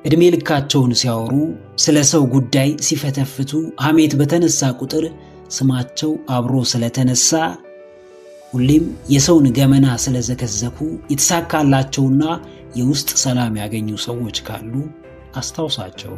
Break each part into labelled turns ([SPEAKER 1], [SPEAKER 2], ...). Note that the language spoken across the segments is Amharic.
[SPEAKER 1] እድሜ ልካቸውን ሲያወሩ ስለ ሰው ጉዳይ ሲፈተፍቱ ሐሜት በተነሳ ቁጥር ስማቸው አብሮ ስለተነሳ ሁሌም የሰውን ገመና ስለዘከዘኩ የተሳካላቸውና የውስጥ ሰላም ያገኙ ሰዎች ካሉ አስታውሳቸው።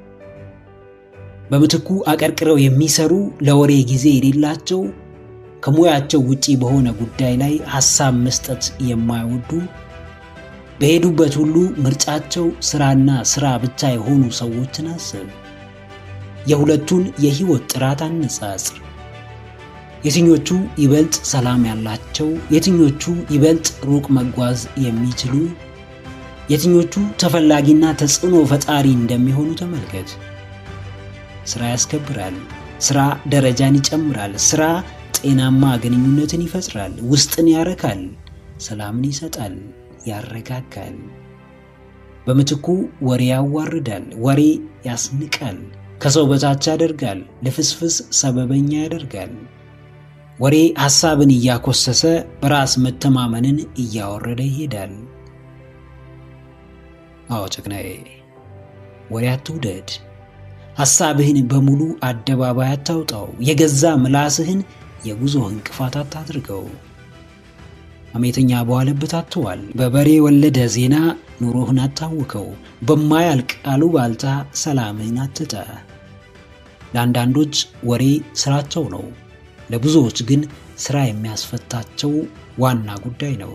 [SPEAKER 1] በምትኩ አቀርቅረው የሚሰሩ ለወሬ ጊዜ የሌላቸው ከሙያቸው ውጪ በሆነ ጉዳይ ላይ ሐሳብ መስጠት የማይወዱ በሄዱበት ሁሉ ምርጫቸው ስራና ስራ ብቻ የሆኑ ሰዎችን አስብ። የሁለቱን የህይወት ጥራት አነጻጽር። የትኞቹ ይበልጥ ሰላም ያላቸው፣ የትኞቹ ይበልጥ ሩቅ መጓዝ የሚችሉ፣ የትኞቹ ተፈላጊና ተጽዕኖ ፈጣሪ እንደሚሆኑ ተመልከት። ስራ ያስከብራል። ስራ ደረጃን ይጨምራል። ስራ ጤናማ ግንኙነትን ይፈጥራል፣ ውስጥን ያረካል፣ ሰላምን ይሰጣል፣ ያረጋጋል። በምትኩ ወሬ ያዋርዳል፣ ወሬ ያስንቃል፣ ከሰው በታች ያደርጋል፣ ለፍስፍስ ሰበበኛ ያደርጋል። ወሬ ሐሳብን እያኮሰሰ በራስ መተማመንን እያወረደ ይሄዳል። አዎ ጨቅናዬ፣ ወሬ አትውደድ። ሐሳብህን በሙሉ አደባባይ አታውጣው። የገዛ ምላስህን የጉዞ እንቅፋት አታድርገው። ሐሜተኛ በዋለበት አትዋል። በበሬ ወለደ ዜና ኑሮህን አታውከው። በማያልቅ አሉባልታ ሰላምህን አትጣ። ለአንዳንዶች ወሬ ስራቸው ነው፣ ለብዙዎች ግን ስራ የሚያስፈታቸው ዋና ጉዳይ ነው።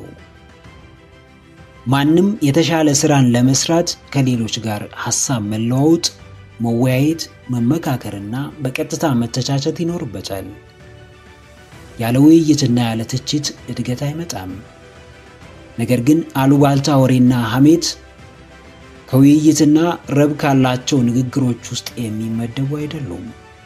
[SPEAKER 1] ማንም የተሻለ ስራን ለመስራት ከሌሎች ጋር ሐሳብ መለዋወጥ፣ መወያየት፣ መመካከርና በቀጥታ መተቻቸት ይኖርበታል። ያለ ውይይትና ያለ ትችት እድገት አይመጣም። ነገር ግን አሉባልታ ወሬና ሐሜት ከውይይትና ረብ ካላቸው ንግግሮች ውስጥ የሚመደቡ አይደሉም።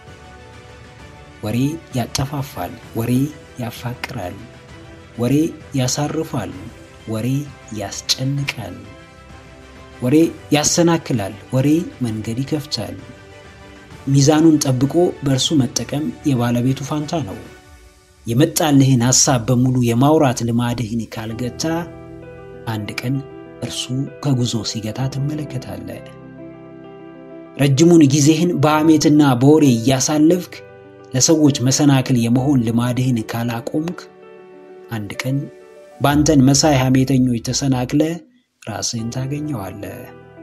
[SPEAKER 1] ወሬ ያጠፋፋል፣ ወሬ ያፋቅራል፣ ወሬ ያሳርፋል፣ ወሬ ያስጨንቃል፣ ወሬ ያሰናክላል፣ ወሬ መንገድ ይከፍታል። ሚዛኑን ጠብቆ በእርሱ መጠቀም የባለቤቱ ፋንታ ነው። የመጣልህን ሐሳብ በሙሉ የማውራት ልማድህን ካልገታ አንድ ቀን እርሱ ከጉዞ ሲገታ ትመለከታለህ። ረጅሙን ጊዜህን በሐሜትና በወሬ እያሳለፍክ ለሰዎች መሰናክል የመሆን ልማድህን ካላቆምክ አንድ ቀን ባንተን መሳይ ሐሜተኞች ተሰናክለ ራስህን ታገኘዋለህ።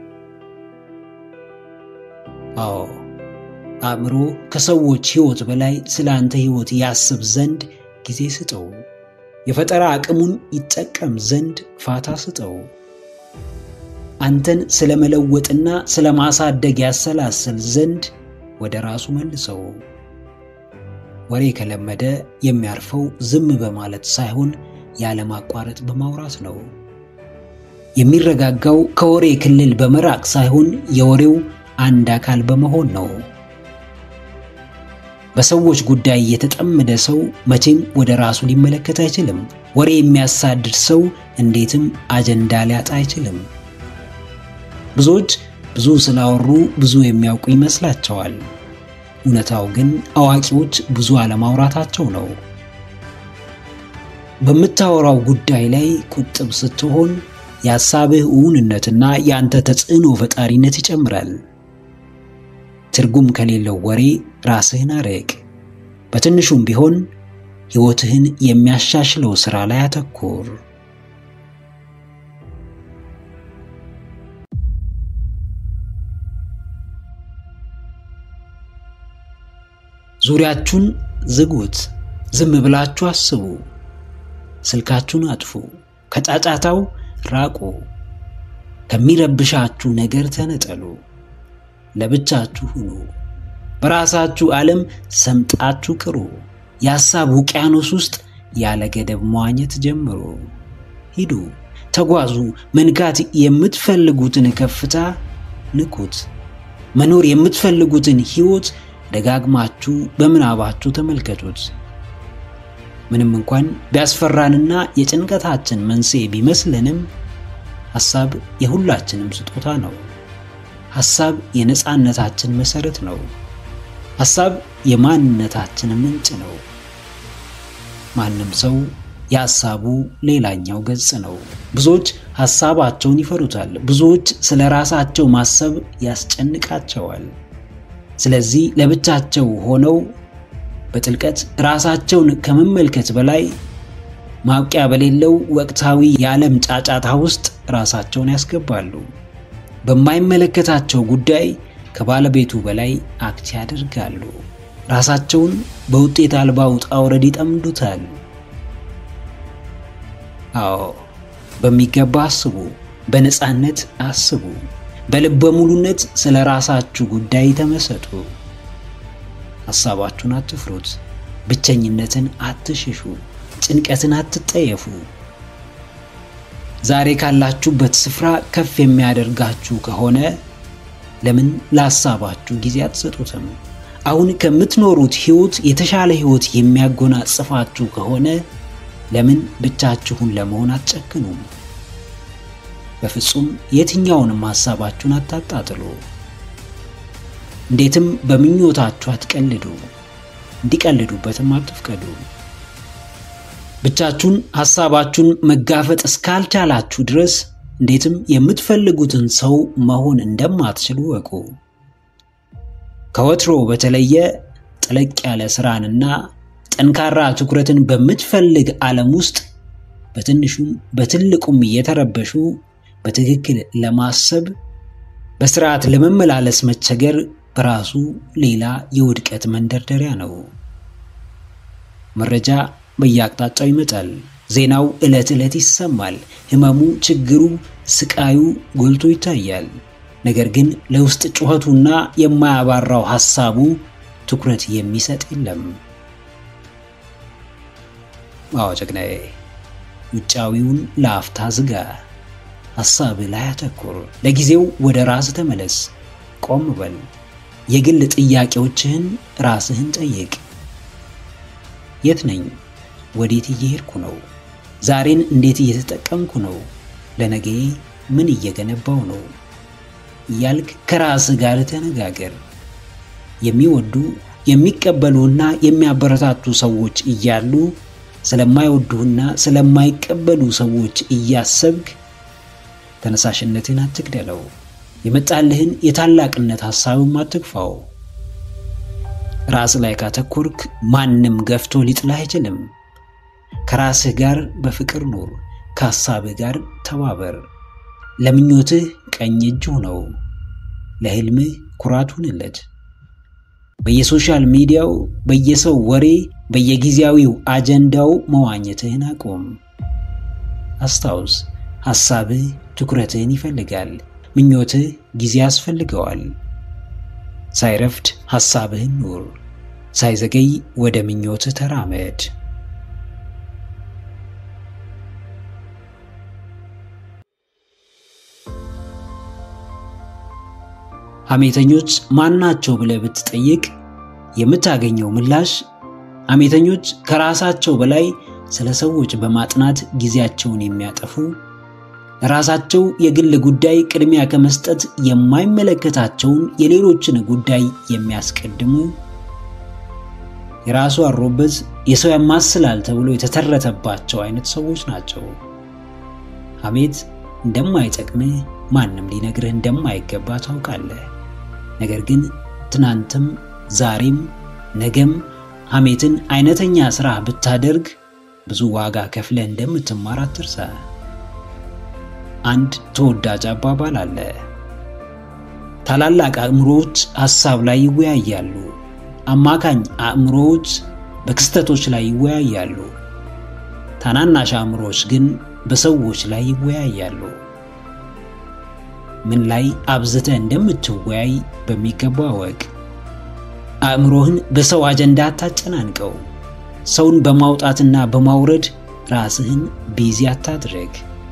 [SPEAKER 1] አዎ አእምሮ ከሰዎች ህይወት በላይ ስላንተ ህይወት ያስብ ዘንድ ጊዜ ስጠው። የፈጠራ አቅሙን ይጠቀም ዘንድ ፋታ ስጠው። አንተን ስለመለወጥና ስለማሳደግ ያሰላስል ዘንድ ወደ ራሱ መልሰው። ወሬ ከለመደ የሚያርፈው ዝም በማለት ሳይሆን ያለማቋረጥ በማውራት ነው። የሚረጋጋው ከወሬ ክልል በመራቅ ሳይሆን የወሬው አንድ አካል በመሆን ነው። በሰዎች ጉዳይ የተጠመደ ሰው መቼም ወደ ራሱ ሊመለከት አይችልም። ወሬ የሚያሳድድ ሰው እንዴትም አጀንዳ ሊያጣ አይችልም። ብዙዎች ብዙ ስላወሩ ብዙ የሚያውቁ ይመስላቸዋል። እውነታው ግን አዋቂዎች ብዙ አለማውራታቸው ነው። በምታወራው ጉዳይ ላይ ቁጥብ ስትሆን የሐሳብህ እውንነትና የአንተ ተጽዕኖ ፈጣሪነት ይጨምራል። ትርጉም ከሌለው ወሬ ራስህን አርቅ። በትንሹም ቢሆን ሕይወትህን የሚያሻሽለው ሥራ ላይ አተኩር። ዙሪያችሁን ዝጉት። ዝም ብላችሁ አስቡ። ስልካችሁን አጥፉ። ከጫጫታው ራቁ። ከሚረብሻችሁ ነገር ተነጠሉ። ለብቻችሁ ሁኑ። በራሳችሁ ዓለም ሰምጣችሁ ቅሩ። የሐሳብ ውቅያኖስ ውስጥ ያለ ገደብ መዋኘት ጀምሩ። ሂዱ፣ ተጓዙ። መንካት የምትፈልጉትን ከፍታ ንኩት። መኖር የምትፈልጉትን ሕይወት ደጋግማችሁ በምናባችሁ ተመልከቱት። ምንም እንኳን ቢያስፈራንና የጭንቀታችን መንስኤ ቢመስልንም ሐሳብ የሁላችንም ስጦታ ነው። ሐሳብ የነጻነታችን መሰረት ነው። ሐሳብ የማንነታችን ምንጭ ነው። ማንም ሰው የሐሳቡ ሌላኛው ገጽ ነው። ብዙዎች ሐሳባቸውን ይፈሩታል። ብዙዎች ስለ ራሳቸው ማሰብ ያስጨንቃቸዋል። ስለዚህ ለብቻቸው ሆነው በጥልቀት ራሳቸውን ከመመልከት በላይ ማብቂያ በሌለው ወቅታዊ የዓለም ጫጫታ ውስጥ ራሳቸውን ያስገባሉ። በማይመለከታቸው ጉዳይ ከባለቤቱ በላይ አክት ያደርጋሉ። ራሳቸውን በውጤት አልባ ውጣ ውረድ ይጠምዱታል። አዎ፣ በሚገባ አስቡ፣ በነፃነት አስቡ፣ በልበ ሙሉነት ስለ ራሳችሁ ጉዳይ ተመሰጡ። ሐሳባችሁን አትፍሩት፣ ብቸኝነትን አትሽሹ፣ ጭንቀትን አትጠየፉ። ዛሬ ካላችሁበት ስፍራ ከፍ የሚያደርጋችሁ ከሆነ ለምን ለሐሳባችሁ ጊዜ አትሰጡትም? አሁን ከምትኖሩት ሕይወት የተሻለ ሕይወት የሚያጎናጽፋችሁ ከሆነ ለምን ብቻችሁን ለመሆን አትጨክኑም? በፍጹም የትኛውንም ሐሳባችሁን አታጣጥሉ። እንዴትም በምኞታችሁ አትቀልዱ፣ እንዲቀልዱበትም አትፍቀዱ። ብቻችሁን ሐሳባችሁን መጋፈጥ እስካልቻላችሁ ድረስ እንዴትም የምትፈልጉትን ሰው መሆን እንደማትችሉ ወቁ። ከወትሮ በተለየ ጠለቅ ያለ ስራንና ጠንካራ ትኩረትን በምትፈልግ ዓለም ውስጥ በትንሹም በትልቁም እየተረበሹ በትክክል ለማሰብ በስርዓት ለመመላለስ መቸገር በራሱ ሌላ የውድቀት መንደርደሪያ ነው። መረጃ በየአቅጣጫው ይመጣል። ዜናው ዕለት ዕለት ይሰማል። ህመሙ፣ ችግሩ፣ ስቃዩ ጎልቶ ይታያል። ነገር ግን ለውስጥ ጩኸቱና የማያባራው ሐሳቡ ትኩረት የሚሰጥ የለም። አዎ ጀግናዬ፣ ውጫዊውን ለአፍታ ዝጋ። ሐሳብ ላይ አተኩር። ለጊዜው ወደ ራስ ተመለስ። ቆም በል። የግል ጥያቄዎችህን ራስህን ጠይቅ። የት ነኝ? ወዴት እየሄድኩ ነው? ዛሬን እንዴት እየተጠቀምኩ ነው? ለነገ ምን እየገነባው ነው? እያልክ ከራስህ ጋር ተነጋገር። የሚወዱ የሚቀበሉና የሚያበረታቱ ሰዎች እያሉ ስለማይወዱና ስለማይቀበሉ ሰዎች እያሰብክ ተነሳሽነትን አትግደለው። የመጣልህን የታላቅነት ሐሳብም አትግፋው። ራስ ላይ ካተኮርክ ማንም ገፍቶ ሊጥልህ አይችልም። ከራስህ ጋር በፍቅር ኑር። ከሐሳብህ ጋር ተባበር። ለምኞትህ ቀኝ እጅ ሁነው። ለህልምህ ኩራት ሁንለት። በየሶሻል ሚዲያው፣ በየሰው ወሬ፣ በየጊዜያዊው አጀንዳው መዋኘትህን አቁም። አስታውስ፣ ሐሳብህ ትኩረትህን ይፈልጋል። ምኞትህ ጊዜ ያስፈልገዋል። ሳይረፍድ ሐሳብህን ኑር። ሳይዘገይ ወደ ምኞትህ ተራመድ። ሐሜተኞች ማናቸው ብለህ ብትጠይቅ የምታገኘው ምላሽ ሐሜተኞች ከራሳቸው በላይ ስለ ሰዎች በማጥናት ጊዜያቸውን የሚያጠፉ፣ ራሳቸው የግል ጉዳይ ቅድሚያ ከመስጠት የማይመለከታቸውን የሌሎችን ጉዳይ የሚያስቀድሙ፣ የራሱ አሮበት የሰው ያማስላል ተብሎ የተተረተባቸው አይነት ሰዎች ናቸው። ሐሜት እንደማይጠቅምህ ማንም ሊነግርህ እንደማይገባ ታውቃለህ። ነገር ግን ትናንትም ዛሬም ነገም ሐሜትን አይነተኛ ሥራ ብታደርግ ብዙ ዋጋ ከፍለህ እንደምትማር አትርሳ። አንድ ተወዳጅ አባባል አለ። ታላላቅ አእምሮዎች ሐሳብ ላይ ይወያያሉ። አማካኝ አእምሮዎች በክስተቶች ላይ ይወያያሉ። ታናናሽ አእምሮዎች ግን በሰዎች ላይ ይወያያሉ። ምን ላይ አብዝተህ እንደምትወያይ በሚገባ ወቅ። አእምሮህን በሰው አጀንዳ አታጨናንቀው። ሰውን በማውጣትና በማውረድ ራስህን ቢዚ አታድርግ።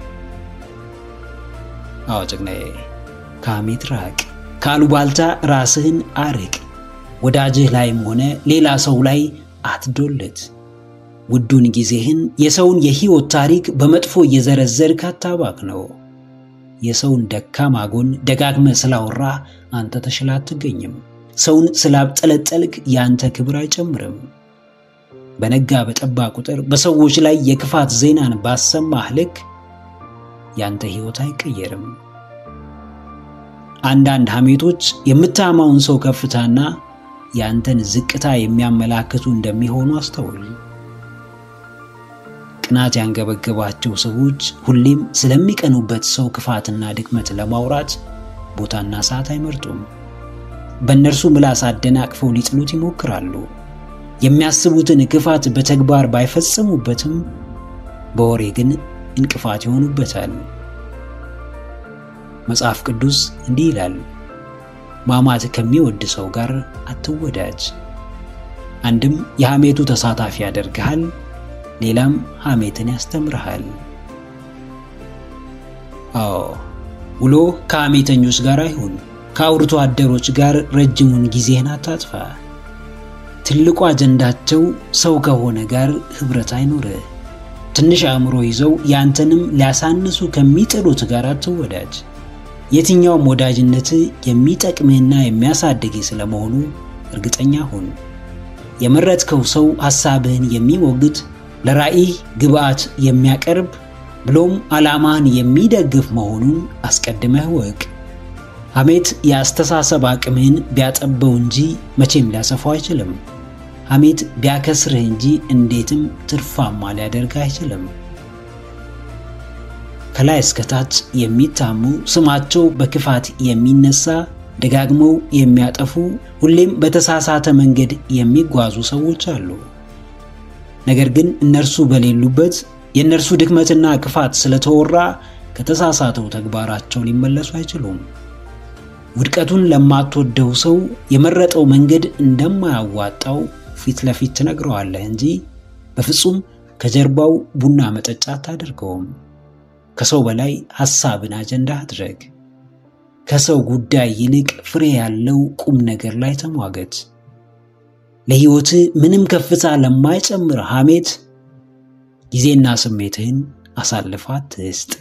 [SPEAKER 1] አዎ ጀግናዬ፣ ከሐሜት ራቅ። ከአሉባልታ ራስህን አርቅ። ወዳጅህ ላይም ሆነ ሌላ ሰው ላይ አትዶለት። ውዱን ጊዜህን የሰውን የህይወት ታሪክ በመጥፎ እየዘረዘርክ አታባክነው። የሰውን ደካማ ጎን ደጋግመህ ስላወራ አንተ ተሽላ አትገኝም። ሰውን ስላብጠለጠልክ ያንተ ክብር አይጨምርም። በነጋ በጠባ ቁጥር በሰዎች ላይ የክፋት ዜናን ባሰማህ ልክ ያንተ ሕይወት አይቀየርም። አንዳንድ ሐሜቶች የምታማውን ሰው ከፍታና ያንተን ዝቅታ የሚያመላክቱ እንደሚሆኑ አስተውል። ቅናት ያንገበገባቸው ሰዎች ሁሌም ስለሚቀኑበት ሰው ክፋትና ድክመት ለማውራት ቦታና ሰዓት አይመርጡም። በእነርሱ ምላስ አደናቅፈው ሊጥሉት ይሞክራሉ። የሚያስቡትን ክፋት በተግባር ባይፈጽሙበትም በወሬ ግን እንቅፋት ይሆኑበታል። መጽሐፍ ቅዱስ እንዲህ ይላል፣ ማማት ከሚወድ ሰው ጋር አትወዳጅ። አንድም የሐሜቱ ተሳታፊ ያደርግሃል፣ ሌላም ሐሜትን ያስተምርሃል። ውሎ ከሐሜተኞች ጋር አይሁን፣ ከአውርቶ አደሮች ጋር ረጅሙን ጊዜህን አታጥፋ። ትልቁ አጀንዳቸው ሰው ከሆነ ጋር ህብረት አይኖርህ። ትንሽ አእምሮ ይዘው ያንተንም ሊያሳንሱ ከሚጥሉት ጋር አትወዳጅ። የትኛውም ወዳጅነት የሚጠቅምህና የሚያሳድግህ ስለመሆኑ እርግጠኛ ሁን። የመረጥከው ሰው ሐሳብህን የሚሞግት፣ ለራእይ ግብአት የሚያቀርብ ብሎም ዓላማህን የሚደግፍ መሆኑን አስቀድመህ ወቅ። ሐሜት የአስተሳሰብ አቅምህን ቢያጠበው እንጂ መቼም ሊያሰፋው አይችልም። ሐሜት ቢያከስርህ እንጂ እንዴትም ትርፋማ ሊያደርግህ አይችልም። ከላይ እስከ ታች የሚታሙ፣ ስማቸው በክፋት የሚነሳ፣ ደጋግመው የሚያጠፉ፣ ሁሌም በተሳሳተ መንገድ የሚጓዙ ሰዎች አሉ። ነገር ግን እነርሱ በሌሉበት የእነርሱ ድክመትና ክፋት ስለተወራ ከተሳሳተው ተግባራቸው ሊመለሱ አይችሉም። ውድቀቱን ለማትወደው ሰው የመረጠው መንገድ እንደማያዋጣው ፊት ለፊት ትነግረዋለህ እንጂ በፍጹም ከጀርባው ቡና መጠጫ አታደርገውም። ከሰው በላይ ሐሳብን አጀንዳ አድርግ። ከሰው ጉዳይ ይልቅ ፍሬ ያለው ቁም ነገር ላይ ተሟገት። ለሕይወት ምንም ከፍታ ለማይጨምር ሐሜት ጊዜና ስሜትህን አሳልፈህ አትስጥ።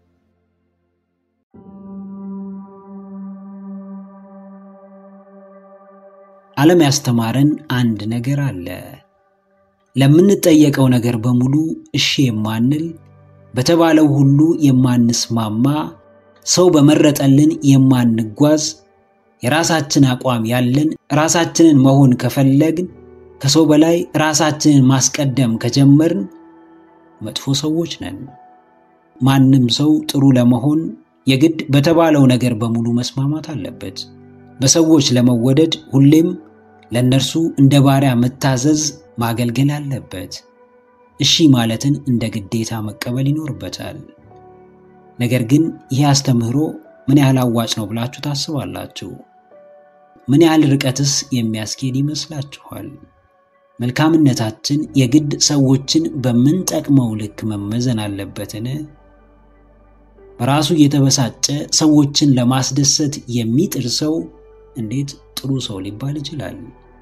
[SPEAKER 1] ዓለም ያስተማረን አንድ ነገር አለ። ለምንጠየቀው ነገር በሙሉ እሺ የማንል፣ በተባለው ሁሉ የማንስማማ፣ ሰው በመረጠልን የማንጓዝ፣ የራሳችን አቋም ያለን፣ ራሳችንን መሆን ከፈለግን፣ ከሰው በላይ ራሳችንን ማስቀደም ከጀመርን መጥፎ ሰዎች ነን። ማንም ሰው ጥሩ ለመሆን የግድ በተባለው ነገር በሙሉ መስማማት አለበት። በሰዎች ለመወደድ ሁሌም ለነርሱ እንደ ባሪያ መታዘዝ፣ ማገልገል አለበት። እሺ ማለትን እንደ ግዴታ መቀበል ይኖርበታል። ነገር ግን ይህ አስተምህሮ ምን ያህል አዋጭ ነው ብላችሁ ታስባላችሁ? ምን ያህል ርቀትስ የሚያስኬድ ይመስላችኋል? መልካምነታችን የግድ ሰዎችን በምንጠቅመው ልክ መመዘን አለበትን? በራሱ የተበሳጨ ሰዎችን ለማስደሰት የሚጥር ሰው እንዴት ጥሩ ሰው ሊባል ይችላል?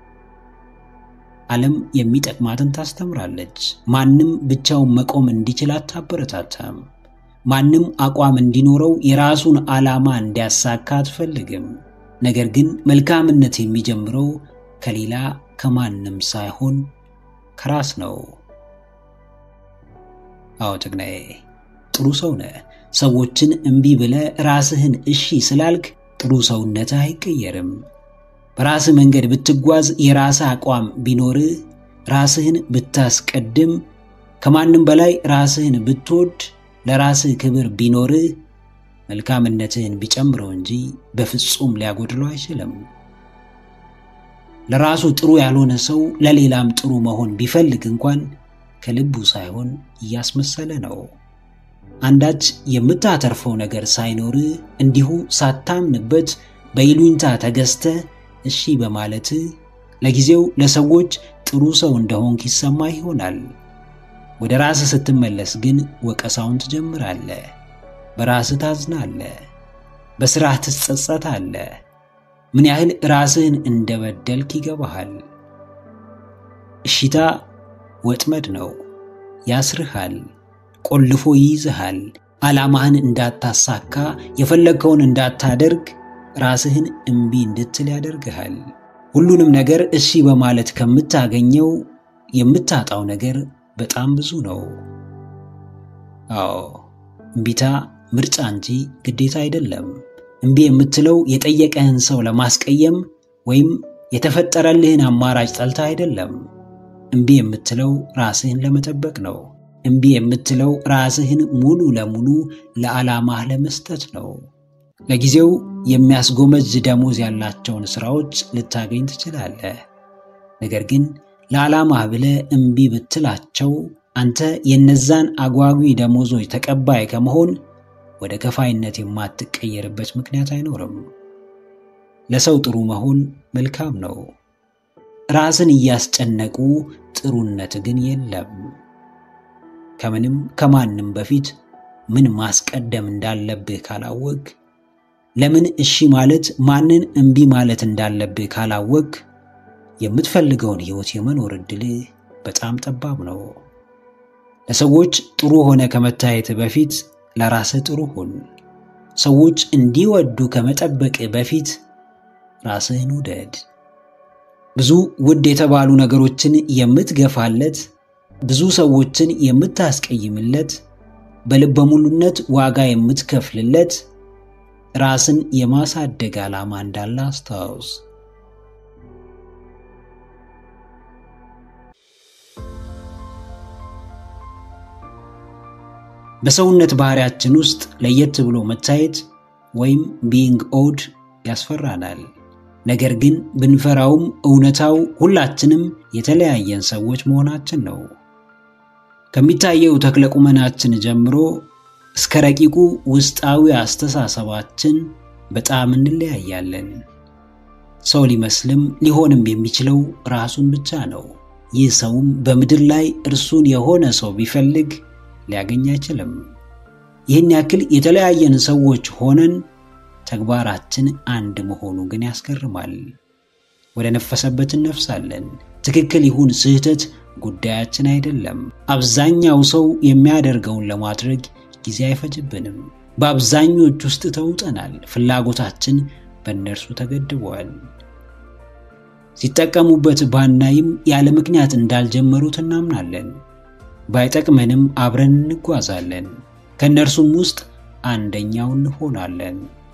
[SPEAKER 1] ዓለም የሚጠቅማትን ታስተምራለች። ማንም ብቻውን መቆም እንዲችል አታበረታታም። ማንም አቋም እንዲኖረው የራሱን ዓላማ እንዲያሳካ አትፈልግም። ነገር ግን መልካምነት የሚጀምረው ከሌላ ከማንም ሳይሆን ከራስ ነው። አዎ ጀግናዬ፣ ጥሩ ሰው ነህ። ሰዎችን እምቢ ብለህ ራስህን እሺ ስላልክ ጥሩ ሰውነትህ አይቀየርም። በራስህ መንገድ ብትጓዝ፣ የራስህ አቋም ቢኖርህ፣ ራስህን ብታስቀድም፣ ከማንም በላይ ራስህን ብትወድ፣ ለራስህ ክብር ቢኖርህ፣ መልካምነትህን ቢጨምረው እንጂ በፍጹም ሊያጎድለው አይችልም። ለራሱ ጥሩ ያልሆነ ሰው ለሌላም ጥሩ መሆን ቢፈልግ እንኳን ከልቡ ሳይሆን እያስመሰለ ነው። አንዳች የምታተርፈው ነገር ሳይኖርህ እንዲሁ ሳታምንበት በይሉኝታ ተገዝተህ እሺ በማለት ለጊዜው ለሰዎች ጥሩ ሰው እንደሆንክ ይሰማ ይሆናል። ወደ ራስህ ስትመለስ ግን ወቀሳውን ትጀምራለህ። በራስህ ታዝናለህ። በስራህ ትጸጸታለህ። ምን ያህል ራስህን እንደበደልክ ይገባሃል። እሺታ ወጥመድ ነው። ያስርሃል፣ ቆልፎ ይይዝሃል። ዓላማህን እንዳታሳካ፣ የፈለግከውን እንዳታደርግ፣ ራስህን እምቢ እንድትል ያደርግሃል። ሁሉንም ነገር እሺ በማለት ከምታገኘው የምታጣው ነገር በጣም ብዙ ነው። አዎ እምቢታ ምርጫ እንጂ ግዴታ አይደለም። እምቢ የምትለው የጠየቀህን ሰው ለማስቀየም ወይም የተፈጠረልህን አማራጭ ጠልታ አይደለም። እምቢ የምትለው ራስህን ለመጠበቅ ነው። እምቢ የምትለው ራስህን ሙሉ ለሙሉ ለዓላማህ ለመስጠት ነው። ለጊዜው የሚያስጎመጅ ደሞዝ ያላቸውን ስራዎች ልታገኝ ትችላለህ። ነገር ግን ለዓላማህ ብለህ እምቢ ብትላቸው አንተ የነዛን አጓጊ ደሞዞች ተቀባይ ከመሆን ወደ ከፋይነት የማትቀየርበት ምክንያት አይኖርም። ለሰው ጥሩ መሆን መልካም ነው። ራስን እያስጨነቁ ጥሩነት ግን የለም። ከምንም ከማንም በፊት ምን ማስቀደም እንዳለብህ ካላወቅ፣ ለምን እሺ ማለት ማንን እምቢ ማለት እንዳለብህ ካላወቅ፣ የምትፈልገውን ህይወት የመኖር እድልህ በጣም ጠባብ ነው። ለሰዎች ጥሩ ሆነ ከመታየት በፊት ለራስህ ጥሩ ሁን። ሰዎች እንዲወዱ ከመጠበቅ በፊት ራስህን ውደድ። ብዙ ውድ የተባሉ ነገሮችን የምትገፋለት፣ ብዙ ሰዎችን የምታስቀይምለት፣ በልበ ሙሉነት ዋጋ የምትከፍልለት ራስን የማሳደግ ዓላማ እንዳለ አስታውስ። በሰውነት ባህሪያችን ውስጥ ለየት ብሎ መታየት ወይም being odd ያስፈራናል። ነገር ግን ብንፈራውም እውነታው ሁላችንም የተለያየን ሰዎች መሆናችን ነው። ከሚታየው ተክለቁመናችን ጀምሮ እስከ ረቂቁ ውስጣዊ አስተሳሰባችን በጣም እንለያያለን። ሰው ሊመስልም ሊሆንም የሚችለው ራሱን ብቻ ነው። ይህ ሰውም በምድር ላይ እርሱን የሆነ ሰው ቢፈልግ ሊያገኝ አይችልም። ይህን ያክል የተለያየን ሰዎች ሆነን ተግባራችን አንድ መሆኑ ግን ያስገርማል። ወደ ነፈሰበት እንነፍሳለን። ትክክል ይሁን ስህተት ጉዳያችን አይደለም። አብዛኛው ሰው የሚያደርገውን ለማድረግ ጊዜ አይፈጅብንም። በአብዛኞቹ ውስጥ ተውጠናል። ፍላጎታችን በእነርሱ ተገድቧል። ሲጠቀሙበት ባናይም ያለ ምክንያት እንዳልጀመሩት እናምናለን። ባይጠቅመንም አብረን እንጓዛለን። ከነርሱም ውስጥ አንደኛው እንሆናለን።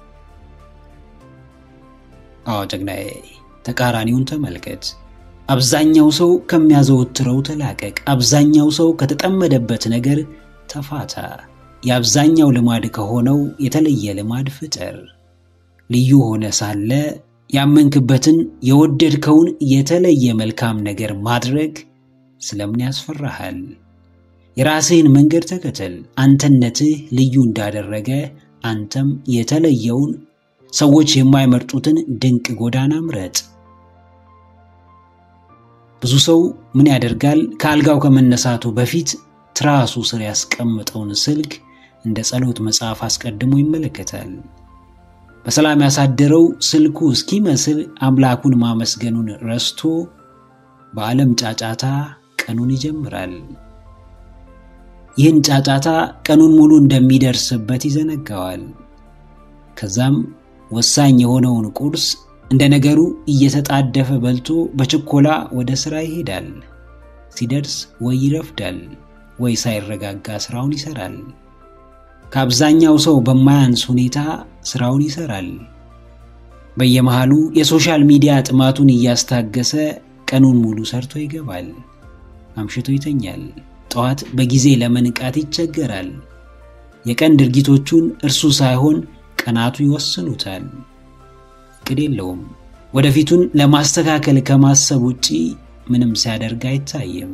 [SPEAKER 1] አዎ ጀግናዬ፣ ተቃራኒውን ተመልከት። አብዛኛው ሰው ከሚያዘወትረው ተላቀቅ። አብዛኛው ሰው ከተጠመደበት ነገር ተፋታ። የአብዛኛው ልማድ ከሆነው የተለየ ልማድ ፍጠር። ልዩ ሆነ ሳለ ያመንክበትን የወደድከውን የተለየ መልካም ነገር ማድረግ ስለምን ያስፈራሃል? የራስህን መንገድ ተከተል። አንተነትህ ልዩ እንዳደረገ አንተም የተለየውን ሰዎች የማይመርጡትን ድንቅ ጎዳና ምረጥ። ብዙ ሰው ምን ያደርጋል? ከአልጋው ከመነሳቱ በፊት ትራሱ ስር ያስቀመጠውን ስልክ እንደ ጸሎት መጽሐፍ አስቀድሞ ይመለከታል። በሰላም ያሳደረው ስልኩ እስኪመስል አምላኩን ማመስገኑን ረስቶ በዓለም ጫጫታ ቀኑን ይጀምራል። ይህን ጫጫታ ቀኑን ሙሉ እንደሚደርስበት ይዘነጋዋል። ከዛም ወሳኝ የሆነውን ቁርስ እንደ ነገሩ እየተጣደፈ በልቶ በችኮላ ወደ ስራ ይሄዳል። ሲደርስ ወይ ይረፍዳል ወይ ሳይረጋጋ ስራውን ይሰራል። ከአብዛኛው ሰው በማያንስ ሁኔታ ስራውን ይሰራል። በየመሃሉ የሶሻል ሚዲያ ጥማቱን እያስታገሰ ቀኑን ሙሉ ሰርቶ ይገባል። አምሽቶ ይተኛል። ጠዋት በጊዜ ለመንቃት ይቸገራል። የቀን ድርጊቶቹን እርሱ ሳይሆን ቀናቱ ይወስኑታል። እቅድ የለውም። ወደፊቱን ለማስተካከል ከማሰብ ውጪ ምንም ሲያደርግ አይታይም።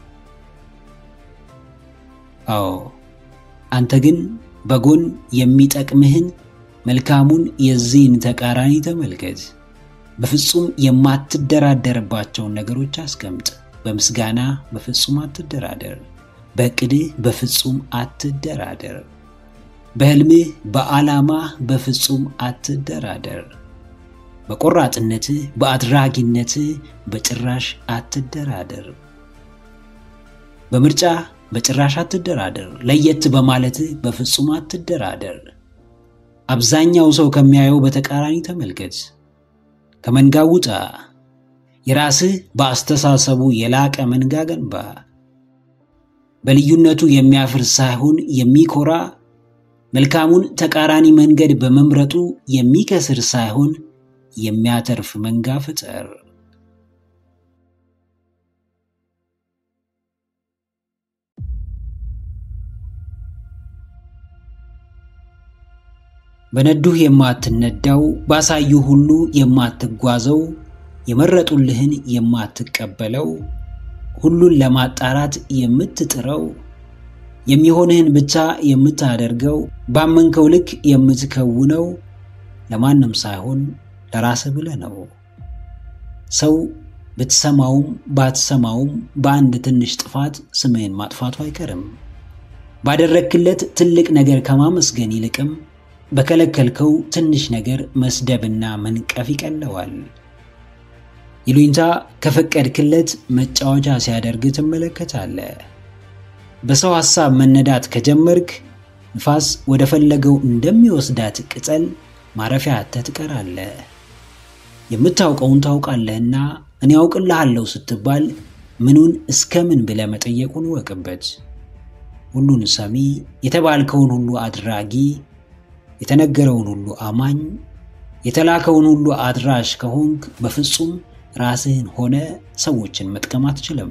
[SPEAKER 1] አዎ አንተ ግን በጎን የሚጠቅምህን መልካሙን የዚህን ተቃራኒ ተመልከት። በፍጹም የማትደራደርባቸውን ነገሮች አስቀምጥ። በምስጋና በፍጹም አትደራደር። በእቅድህ በፍጹም አትደራደር። በህልምህ በዓላማህ በፍጹም አትደራደር። በቆራጥነትህ በአድራጊነትህ በጭራሽ አትደራደር። በምርጫ በጭራሽ አትደራደር። ለየት በማለትህ በፍጹም አትደራደር። አብዛኛው ሰው ከሚያየው በተቃራኒ ተመልከት። ከመንጋው ውጣ። የራስህ በአስተሳሰቡ የላቀ መንጋ ገንባ። በልዩነቱ የሚያፍር ሳይሆን የሚኮራ፣ መልካሙን ተቃራኒ መንገድ በመምረጡ የሚከስር ሳይሆን የሚያተርፍ መንጋ ፍጠር። በነዱህ የማትነዳው፣ ባሳዩ ሁሉ የማትጓዘው፣ የመረጡልህን የማትቀበለው፣ ሁሉን ለማጣራት የምትጥረው፣ የሚሆንህን ብቻ የምታደርገው፣ ባመንከው ልክ የምትከውነው፣ ለማንም ሳይሆን ለራስህ ብለህ ነው። ሰው ብትሰማውም ባትሰማውም በአንድ ትንሽ ጥፋት ስምህን ማጥፋቱ አይቀርም። ባደረክለት ትልቅ ነገር ከማመስገን ይልቅም በከለከልከው ትንሽ ነገር መስደብና መንቀፍ ይቀለዋል። ይሉኝታ ከፈቀድክለት መጫወቻ ሲያደርግ ትመለከታለህ። በሰው ሐሳብ መነዳት ከጀመርክ ንፋስ ወደ ፈለገው እንደሚወስዳት ቅጠል ማረፊያ አጥተህ ትቀራለህ። የምታውቀውን ታውቃለህና እኔ አውቅልሃለሁ ስትባል ምኑን እስከምን ብለህ መጠየቁን ወቅበት። ሁሉን ሰሚ፣ የተባልከውን ሁሉ አድራጊ፣ የተነገረውን ሁሉ አማኝ፣ የተላከውን ሁሉ አድራሽ ከሆንክ በፍጹም ራስህን ሆነ ሰዎችን መጥቀም አትችልም።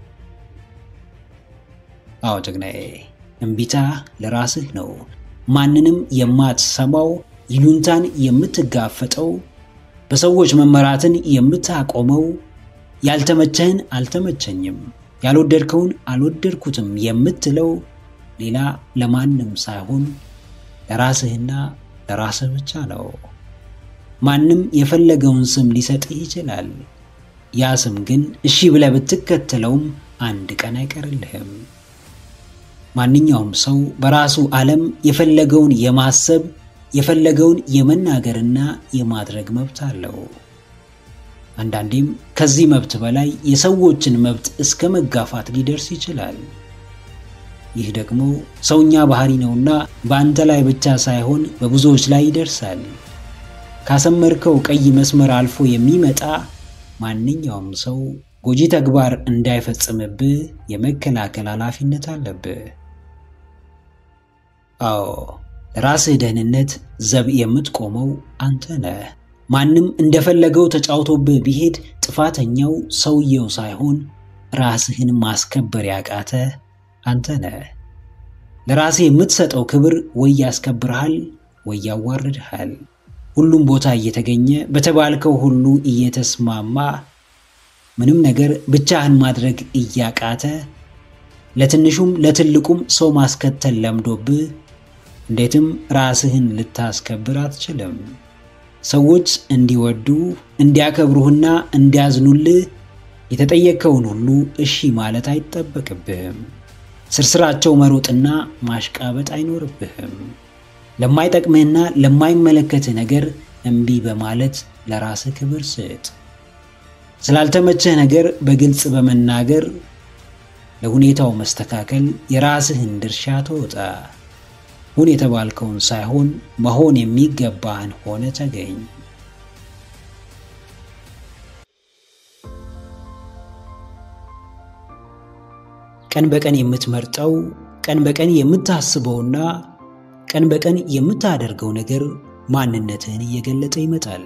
[SPEAKER 1] አዎ ጀግናዬ፣ እምቢታ ለራስህ ነው። ማንንም የማትሰማው፣ ይሉንታን የምትጋፈጠው፣ በሰዎች መመራትን የምታቆመው፣ ያልተመቸህን አልተመቸኝም፣ ያልወደድከውን አልወደድኩትም የምትለው ሌላ ለማንም ሳይሆን ለራስህና ለራስህ ብቻ ነው። ማንም የፈለገውን ስም ሊሰጥህ ይችላል። ያ ስም ግን እሺ ብለህ ብትከተለውም አንድ ቀን አይቀርልህም። ማንኛውም ሰው በራሱ ዓለም የፈለገውን የማሰብ የፈለገውን የመናገርና የማድረግ መብት አለው። አንዳንዴም ከዚህ መብት በላይ የሰዎችን መብት እስከ መጋፋት ሊደርስ ይችላል። ይህ ደግሞ ሰውኛ ባህሪ ነውና በአንተ ላይ ብቻ ሳይሆን በብዙዎች ላይ ይደርሳል። ካሰመርከው ቀይ መስመር አልፎ የሚመጣ ማንኛውም ሰው ጎጂ ተግባር እንዳይፈጽምብህ የመከላከል ኃላፊነት አለብህ። አዎ፣ ለራስህ ደህንነት ዘብ የምትቆመው አንተ ነህ። ማንም እንደፈለገው ተጫውቶብህ ቢሄድ ጥፋተኛው ሰውየው ሳይሆን ራስህን ማስከበር ያቃተ አንተ ነህ። ለራስህ የምትሰጠው ክብር ወይ ያስከብርሃል ወይ ያዋርድሃል። ሁሉም ቦታ እየተገኘ በተባልከው ሁሉ እየተስማማ ምንም ነገር ብቻህን ማድረግ እያቃተ ለትንሹም ለትልቁም ሰው ማስከተል ለምዶብህ እንዴትም ራስህን ልታስከብር አትችልም። ሰዎች እንዲወዱ እንዲያከብሩህና እንዲያዝኑልህ የተጠየቀውን ሁሉ እሺ ማለት አይጠበቅብህም። ስርስራቸው መሮጥና ማሽቃበጥ አይኖርብህም። ለማይጠቅምህና ለማይመለከትህ ነገር እምቢ በማለት ለራስህ ክብር ስጥ። ስላልተመቸህ ነገር በግልጽ በመናገር ለሁኔታው መስተካከል የራስህን ድርሻ ተወጣ። ሁን የተባልከውን ሳይሆን መሆን የሚገባህን ሆነ ተገኝ። ቀን በቀን የምትመርጠው፣ ቀን በቀን የምታስበውና ቀን በቀን የምታደርገው ነገር ማንነትህን እየገለጠ ይመጣል።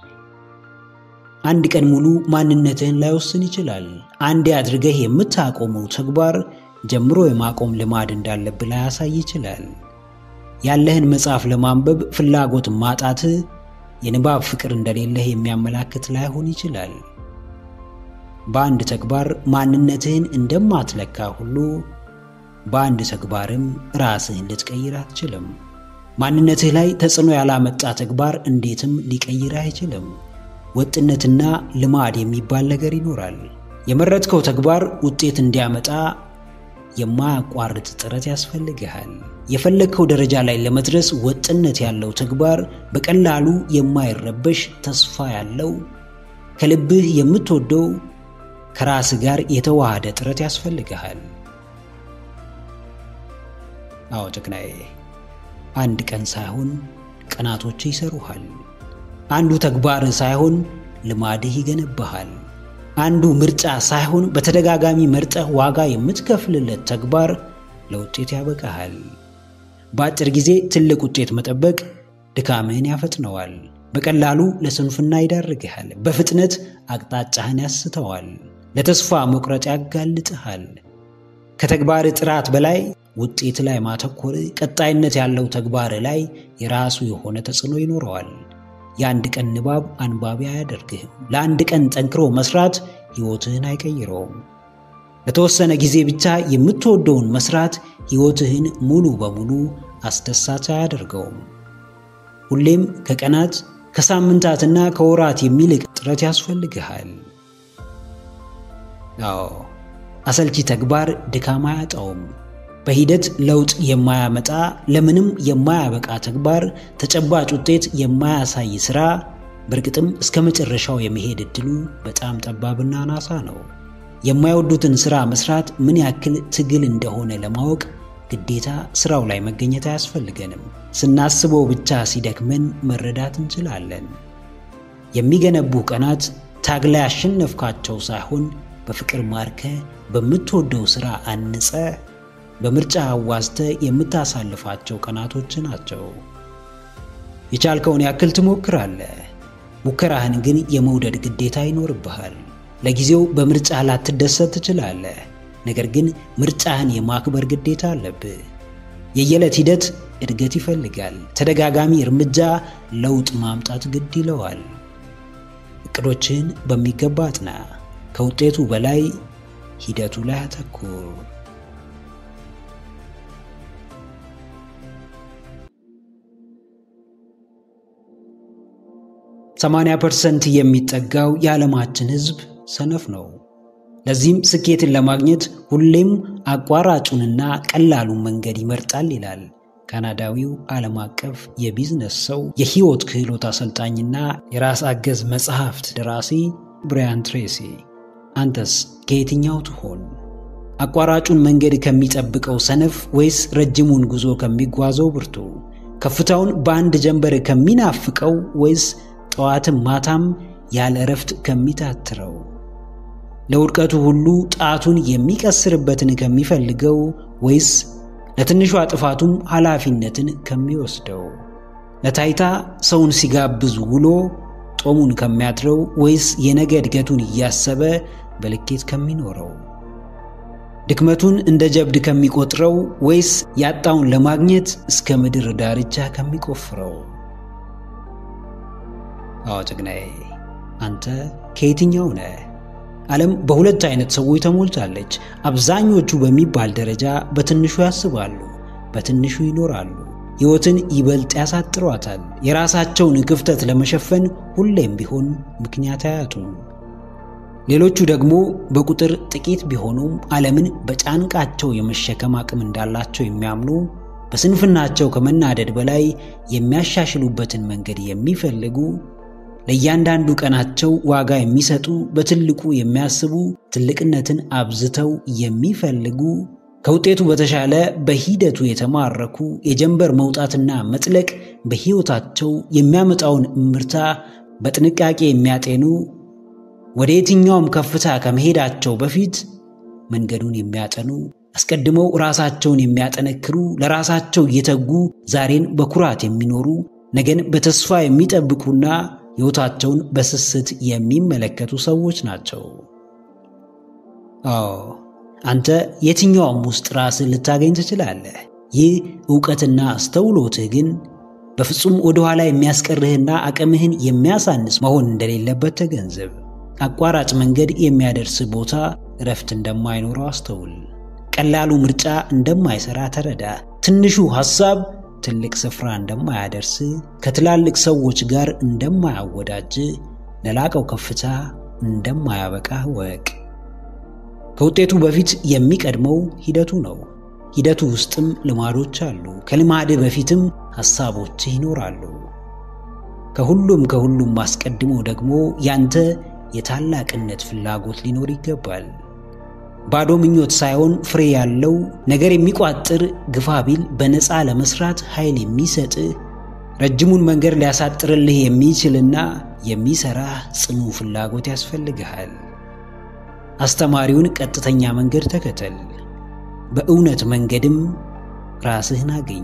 [SPEAKER 1] አንድ ቀን ሙሉ ማንነትህን ላይወስን ይችላል። አንዴ አድርገህ የምታቆመው ተግባር ጀምሮ የማቆም ልማድ እንዳለብህ ላያሳይ ይችላል። ያለህን መጽሐፍ ለማንበብ ፍላጎት ማጣትህ የንባብ ፍቅር እንደሌለህ የሚያመላክት ላይሆን ይችላል። በአንድ ተግባር ማንነትህን እንደማትለካ ሁሉ በአንድ ተግባርም ራስህን ልትቀይር አትችልም። ማንነትህ ላይ ተጽዕኖ ያላመጣ ተግባር እንዴትም ሊቀይርህ አይችልም። ወጥነትና ልማድ የሚባል ነገር ይኖራል። የመረጥከው ተግባር ውጤት እንዲያመጣ የማያቋርጥ ጥረት ያስፈልግሃል። የፈለግከው ደረጃ ላይ ለመድረስ ወጥነት ያለው ተግባር፣ በቀላሉ የማይረበሽ ተስፋ ያለው፣ ከልብህ የምትወደው ከራስ ጋር የተዋሃደ ጥረት ያስፈልግሃል። አዎ ጀግናዬ፣ አንድ ቀን ሳይሆን ቀናቶች ይሰሩሃል። አንዱ ተግባር ሳይሆን ልማድህ ይገነባሃል። አንዱ ምርጫ ሳይሆን በተደጋጋሚ መርጠህ ዋጋ የምትከፍልለት ተግባር ለውጤት ያበቃሃል። በአጭር ጊዜ ትልቅ ውጤት መጠበቅ ድካምህን ያፈጥነዋል። በቀላሉ ለስንፍና ይዳርግሃል። በፍጥነት አቅጣጫህን ያስተዋል። ለተስፋ መቁረጥ ያጋልጥሃል። ከተግባር ጥራት በላይ ውጤት ላይ ማተኮር ቀጣይነት ያለው ተግባር ላይ የራሱ የሆነ ተጽዕኖ ይኖረዋል። የአንድ ቀን ንባብ አንባቢ አያደርግህም። ለአንድ ቀን ጠንክሮ መስራት ሕይወትህን አይቀይረውም። ለተወሰነ ጊዜ ብቻ የምትወደውን መስራት ሕይወትህን ሙሉ በሙሉ አስደሳች አያደርገውም። ሁሌም ከቀናት ከሳምንታትና ከወራት የሚልቅ ጥረት ያስፈልግሃል። አሰልቺ ተግባር ድካም አያጣውም። በሂደት ለውጥ የማያመጣ ለምንም የማያበቃ ተግባር፣ ተጨባጭ ውጤት የማያሳይ ሥራ በርግጥም እስከ መጨረሻው የመሄድ ዕድሉ በጣም ጠባብና አናሳ ነው። የማይወዱትን ሥራ መስራት ምን ያክል ትግል እንደሆነ ለማወቅ ግዴታ ሥራው ላይ መገኘት አያስፈልገንም። ስናስበው ብቻ ሲደክመን መረዳት እንችላለን። የሚገነቡ ቀናት ታግላ ያሸነፍካቸው ሳይሆን በፍቅር ማርከ በምትወደው ሥራ አንጸ በምርጫ አዋዝተ የምታሳልፋቸው ቀናቶች ናቸው። የቻልከውን ያክል ትሞክራለህ። ሙከራህን ግን የመውደድ ግዴታ ይኖርብሃል። ለጊዜው በምርጫ ላትደሰት ትችላለህ፣ ነገር ግን ምርጫህን የማክበር ግዴታ አለብህ። የየዕለት ሂደት እድገት ይፈልጋል። ተደጋጋሚ እርምጃ ለውጥ ማምጣት ግድ ይለዋል። እቅዶችን በሚገባ አጥና። ከውጤቱ በላይ ሂደቱ ላይ አተኩር። 80% የሚጠጋው የዓለማችን ሕዝብ ሰነፍ ነው። ለዚህም ስኬትን ለማግኘት ሁሌም አቋራጩንና ቀላሉን መንገድ ይመርጣል ይላል ካናዳዊው ዓለም አቀፍ የቢዝነስ ሰው፣ የህይወት ክህሎት አሰልጣኝና የራስ አገዝ መጽሐፍት ደራሲ ብራያን ትሬሲ። አንተስ ከየትኛው ትሆን? አቋራጩን መንገድ ከሚጠብቀው ሰነፍ ወይስ ረጅሙን ጉዞ ከሚጓዘው ብርቱ? ከፍታውን በአንድ ጀንበር ከሚናፍቀው ወይስ ጠዋትም ማታም ያለ እረፍት ከሚታትረው? ለውድቀቱ ሁሉ ጣቱን የሚቀስርበትን ከሚፈልገው ወይስ ለትንሿ ጥፋቱም ኃላፊነትን ከሚወስደው? ለታይታ ሰውን ሲጋብዝ ውሎ ጦሙን ከሚያድረው ወይስ የነገ እድገቱን እያሰበ በልኬት ከሚኖረው? ድክመቱን እንደ ጀብድ ከሚቆጥረው ወይስ ያጣውን ለማግኘት እስከ ምድር ዳርቻ ከሚቆፍረው? ጀግናዬ፣ አንተ ከየትኛው ነህ? ዓለም በሁለት አይነት ሰዎች ተሞልታለች። አብዛኞቹ በሚባል ደረጃ በትንሹ ያስባሉ፣ በትንሹ ይኖራሉ። ሕይወትን ይበልጥ ያሳጥሯታል። የራሳቸውን ክፍተት ለመሸፈን ሁሌም ቢሆን ምክንያት አያጡም። ሌሎቹ ደግሞ በቁጥር ጥቂት ቢሆኑም ዓለምን በጫንቃቸው የመሸከም አቅም እንዳላቸው የሚያምኑ፣ በስንፍናቸው ከመናደድ በላይ የሚያሻሽሉበትን መንገድ የሚፈልጉ፣ ለእያንዳንዱ ቀናቸው ዋጋ የሚሰጡ፣ በትልቁ የሚያስቡ፣ ትልቅነትን አብዝተው የሚፈልጉ፣ ከውጤቱ በተሻለ በሂደቱ የተማረኩ፣ የጀንበር መውጣትና መጥለቅ በሕይወታቸው የሚያመጣውን እምርታ በጥንቃቄ የሚያጤኑ፣ ወደ የትኛውም ከፍታ ከመሄዳቸው በፊት መንገዱን የሚያጠኑ፣ አስቀድመው ራሳቸውን የሚያጠነክሩ፣ ለራሳቸው እየተጉ ዛሬን በኩራት የሚኖሩ፣ ነገን በተስፋ የሚጠብቁና ሕይወታቸውን በስስት የሚመለከቱ ሰዎች ናቸው። አንተ የትኛውም ውስጥ ራስን ልታገኝ ትችላለህ። ይህ ዕውቀትና አስተውሎትህ ግን በፍጹም ወደ ኋላ የሚያስቀርህና አቅምህን የሚያሳንስ መሆን እንደሌለበት ተገንዘብ። አቋራጭ መንገድ የሚያደርስ ቦታ እረፍት እንደማይኖረው አስተውል። ቀላሉ ምርጫ እንደማይሰራ ተረዳ። ትንሹ ሐሳብ ትልቅ ስፍራ እንደማያደርስ፣ ከትላልቅ ሰዎች ጋር እንደማያወዳጅ፣ ለላቀው ከፍታ እንደማያበቃ ወቅ። ከውጤቱ በፊት የሚቀድመው ሂደቱ ነው። ሂደቱ ውስጥም ልማዶች አሉ። ከልማድ በፊትም ሐሳቦች ይኖራሉ። ከሁሉም አስቀድሞ ደግሞ ያንተ የታላቅነት ፍላጎት ሊኖር ይገባል። ባዶ ምኞት ሳይሆን ፍሬ ያለው ነገር የሚቋጥር፣ ግፋ ቢል በነፃ ለመስራት ኃይል የሚሰጥ፣ ረጅሙን መንገድ ሊያሳጥርልህ የሚችልና የሚሰራ ጽኑ ፍላጎት ያስፈልግሃል። አስተማሪውን ቀጥተኛ መንገድ ተከተል። በእውነት መንገድም ራስህን አገኝ።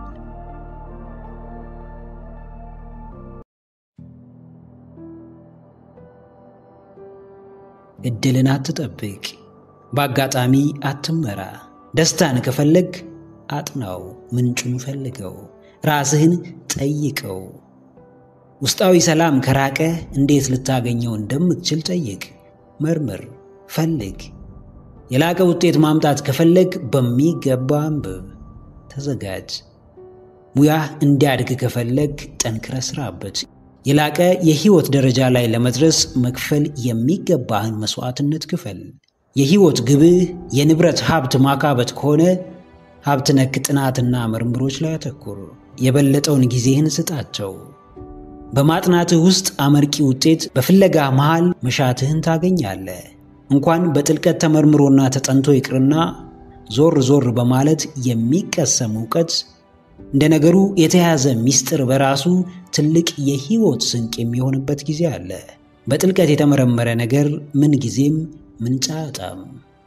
[SPEAKER 1] እድልን አትጠብቅ። በአጋጣሚ አትመራ። ደስታን ከፈለግ አጥናው፣ ምንጩን ፈልገው፣ ራስህን ጠይቀው። ውስጣዊ ሰላም ከራቀ እንዴት ልታገኘው እንደምትችል ጠይቅ፣ መርምር፣ ፈልግ። የላቀ ውጤት ማምጣት ከፈለግ በሚገባ አንብብ፣ ተዘጋጅ። ሙያህ እንዲያድግ ከፈለግ ጠንክረህ ስራበት። የላቀ የህይወት ደረጃ ላይ ለመድረስ መክፈል የሚገባህን መስዋዕትነት ክፈል። የህይወት ግብህ የንብረት ሀብት ማካበት ከሆነ ሀብት ነክ ጥናትና ምርምሮች ላይ አተኩር። የበለጠውን ጊዜህን ስጣቸው። በማጥናትህ ውስጥ አመርቂ ውጤት በፍለጋ መሃል መሻትህን ታገኛለህ። እንኳን በጥልቀት ተመርምሮና ተጠንቶ ይቅርና ዞር ዞር በማለት የሚቀሰም ዕውቀት እንደ ነገሩ የተያዘ ሚስጥር በራሱ ትልቅ የህይወት ስንቅ የሚሆንበት ጊዜ አለ። በጥልቀት የተመረመረ ነገር ምን ጊዜም ምንጭ አያጣም።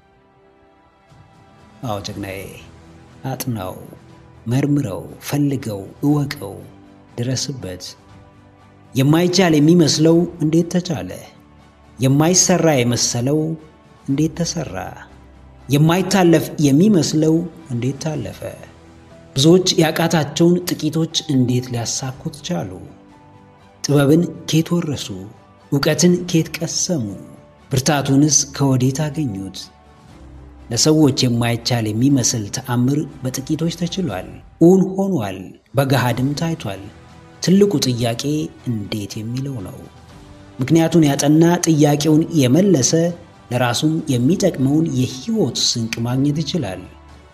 [SPEAKER 1] አዎ ጀግናዬ፣ አጥናው፣ መርምረው፣ ፈልገው፣ እወቀው፣ ድረስበት። የማይቻል የሚመስለው እንዴት ተቻለ? የማይሰራ የመሰለው እንዴት ተሰራ? የማይታለፍ የሚመስለው እንዴት ታለፈ? ብዙዎች ያቃታቸውን ጥቂቶች እንዴት ሊያሳኩት ቻሉ? ጥበብን ኬት ወረሱ? ዕውቀትን ኬት ቀሰሙ? ብርታቱንስ ከወዴት አገኙት? ለሰዎች የማይቻል የሚመስል ተአምር በጥቂቶች ተችሏል፣ እውን ሆኗል፣ በገሃድም ታይቷል። ትልቁ ጥያቄ እንዴት የሚለው ነው። ምክንያቱን ያጠና፣ ጥያቄውን የመለሰ ለራሱም የሚጠቅመውን የህይወት ስንቅ ማግኘት ይችላል።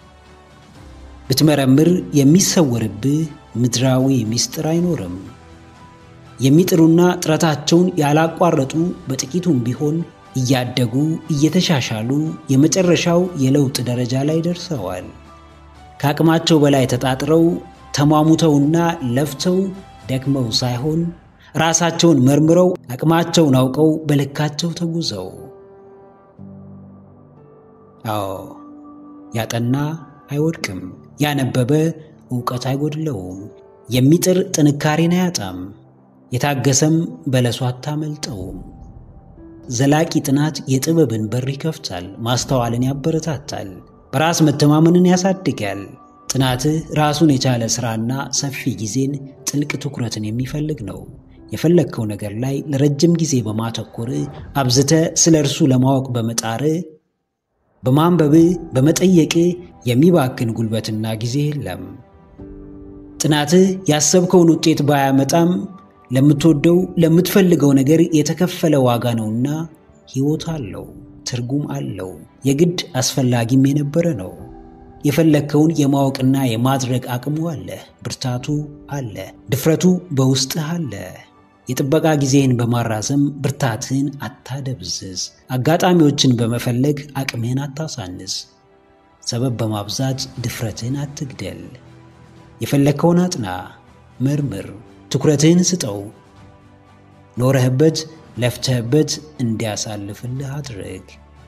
[SPEAKER 1] ብትመረምር የሚሰወርብህ ምድራዊ ሚስጥር አይኖርም። የሚጥሩና ጥረታቸውን ያላቋረጡ በጥቂቱም ቢሆን እያደጉ እየተሻሻሉ የመጨረሻው የለውጥ ደረጃ ላይ ደርሰዋል። ከአቅማቸው በላይ ተጣጥረው ተሟሙተውና ለፍተው ደክመው ሳይሆን ራሳቸውን መርምረው አቅማቸውን አውቀው በልካቸው ተጉዘው። አዎ ያጠና አይወድቅም፣ ያነበበ ዕውቀት አይጎድለውም። የሚጥር ጥንካሬን አያጣም፣ የታገሰም በለሱ አታመልጠውም። ዘላቂ ጥናት የጥበብን በር ይከፍታል፣ ማስተዋልን ያበረታታል፣ በራስ መተማመንን ያሳድጋል። ጥናትህ ራሱን የቻለ ሥራና ሰፊ ጊዜን፣ ጥልቅ ትኩረትን የሚፈልግ ነው። የፈለግከው ነገር ላይ ለረጅም ጊዜ በማተኮር አብዝተ ስለ እርሱ ለማወቅ በመጣር በማንበብ በመጠየቅ የሚባክን ጉልበትና ጊዜ የለም። ጥናትህ ያሰብከውን ውጤት ባያመጣም ለምትወደው ለምትፈልገው ነገር የተከፈለ ዋጋ ነውና ሕይወት አለው፣ ትርጉም አለው፣ የግድ አስፈላጊም የነበረ ነው። የፈለግከውን የማወቅና የማድረግ አቅሙ አለ፣ ብርታቱ አለ፣ ድፍረቱ በውስጥህ አለ። የጥበቃ ጊዜህን በማራዘም ብርታትህን አታደብዝዝ። አጋጣሚዎችን በመፈለግ አቅምህን አታሳንስ። ሰበብ በማብዛት ድፍረትህን አትግደል። የፈለግከውን አጥና፣ መርምር፣ ትኩረትህን ስጠው። ኖረህበት ለፍተህበት እንዲያሳልፍልህ አድርግ።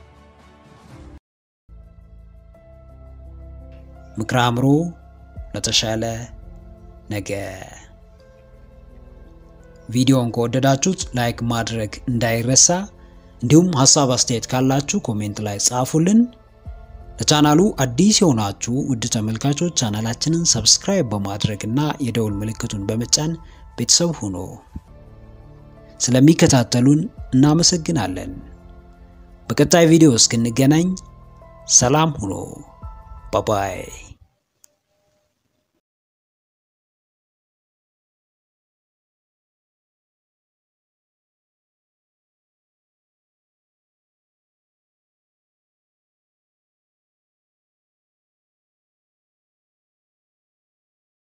[SPEAKER 1] ምክረ አእምሮ ለተሻለ ነገ። ቪዲዮውን ከወደዳችሁት ላይክ ማድረግ እንዳይረሳ፣ እንዲሁም ሐሳብ አስተያየት ካላችሁ ኮሜንት ላይ ጻፉልን። ለቻናሉ አዲስ የሆናችሁ ውድ ተመልካቾች ቻናላችንን ሰብስክራይብ በማድረግና የደውል ምልክቱን በመጫን ቤተሰብ ሁኑ። ስለሚከታተሉን እናመሰግናለን። በቀጣይ ቪዲዮ እስክንገናኝ ሰላም ሁኑ። ባይ ባይ።